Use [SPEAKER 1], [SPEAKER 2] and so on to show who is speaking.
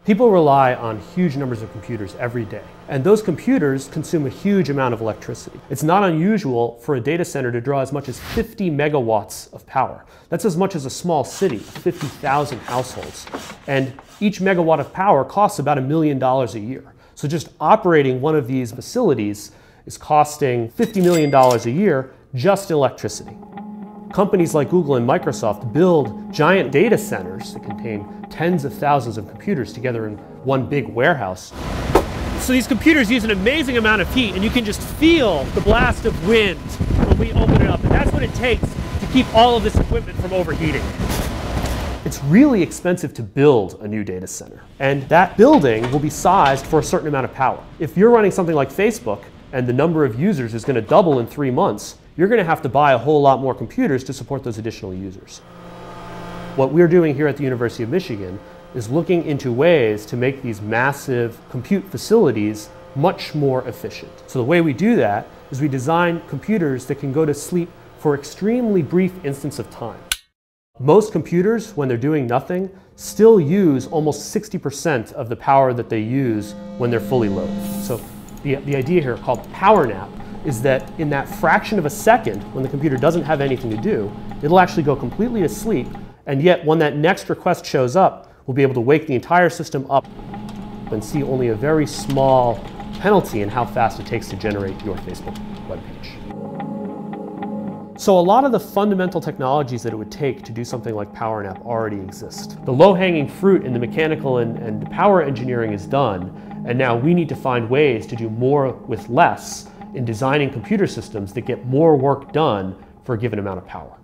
[SPEAKER 1] People rely on huge numbers of computers every day, and those computers consume a huge amount of electricity. It's not unusual for a data center to draw as much as 50 megawatts of power. That's as much as a small city of 50,000 households. And each megawatt of power costs about $1 million a year. So just operating one of these facilities is costing $50 million a year just in electricity. Companies like Google and Microsoft build giant data centers that contain tens of thousands of computers together in one big warehouse. So these computers use an amazing amount of heat, and you can just feel the blast of wind when we open it up. And that's what it takes to keep all of this equipment from overheating. It's really expensive to build a new data center, and that building will be sized for a certain amount of power. If you're running something like Facebook and the number of users is going to double in 3 months, you're going to have to buy a whole lot more computers to support those additional users. What we're doing here at the University of Michigan is looking into ways to make these massive compute facilities much more efficient. So the way we do that is we design computers that can go to sleep for extremely brief instants of time. Most computers, when they're doing nothing, still use almost 60% of the power that they use when they're fully loaded. So the idea here, called power nap, is that in that fraction of a second, when the computer doesn't have anything to do, it'll actually go completely to sleep, and yet when that next request shows up, we'll be able to wake the entire system up and see only a very small penalty in how fast it takes to generate your Facebook webpage. So a lot of the fundamental technologies that it would take to do something like PowerNap already exist. The low-hanging fruit in the mechanical and power engineering is done, and now we need to find ways to do more with less in designing computer systems that get more work done for a given amount of power.